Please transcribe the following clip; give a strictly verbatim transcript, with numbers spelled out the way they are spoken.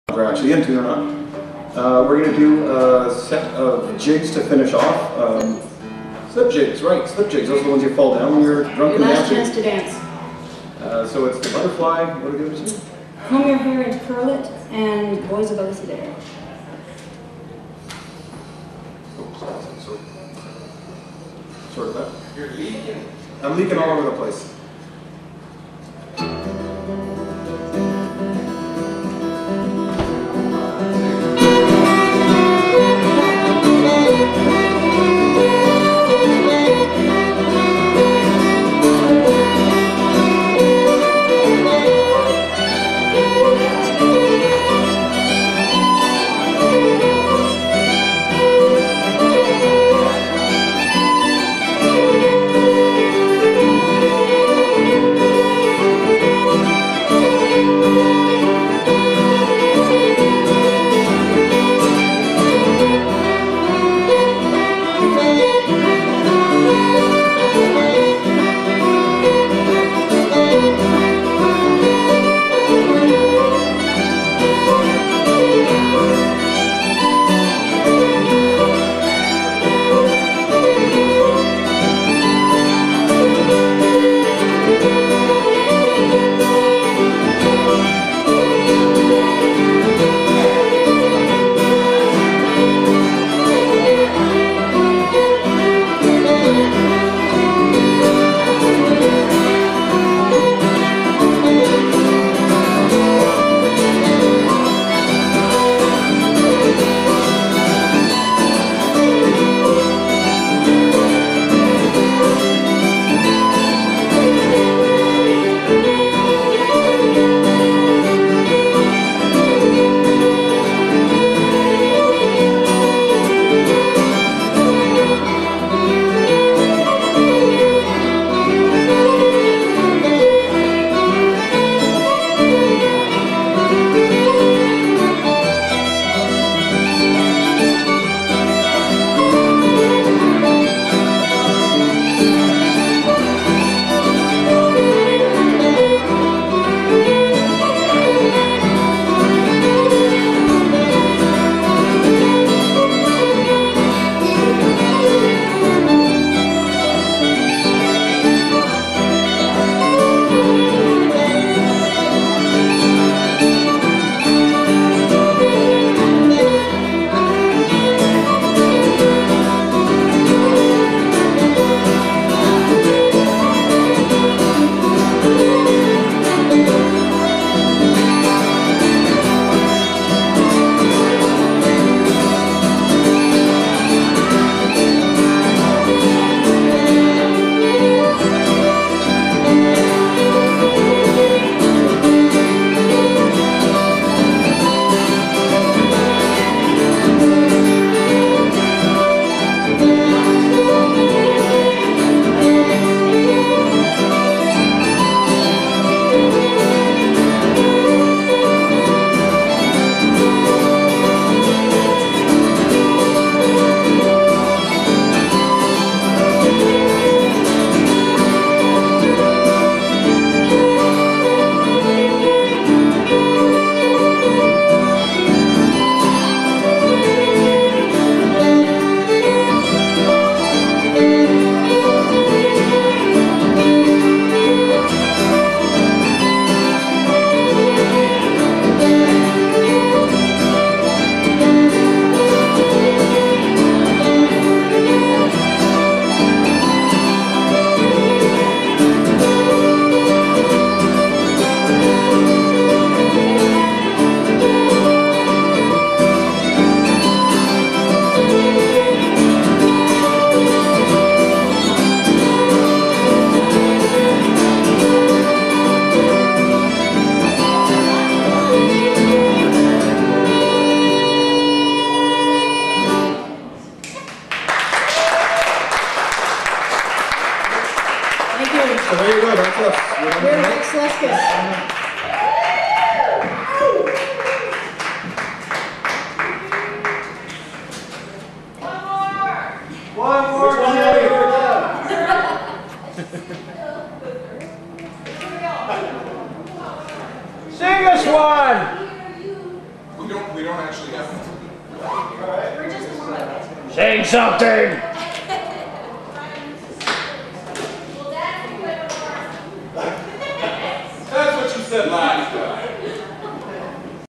we're actually into or not. Uh, we're going to do a set of jigs to finish off. Um, slip jigs, right, slip jigs. Those are the ones you fall down when you're drunk and Your last dancing. chance to dance. Uh, so it's the butterfly, what are the other two? Comb your hair and curl it, and boys of Alice there. Sort of that. You're leaking. I'm leaking all over the place. don't, we don't actually have to. We're just warm up. Say something! That's what you said last.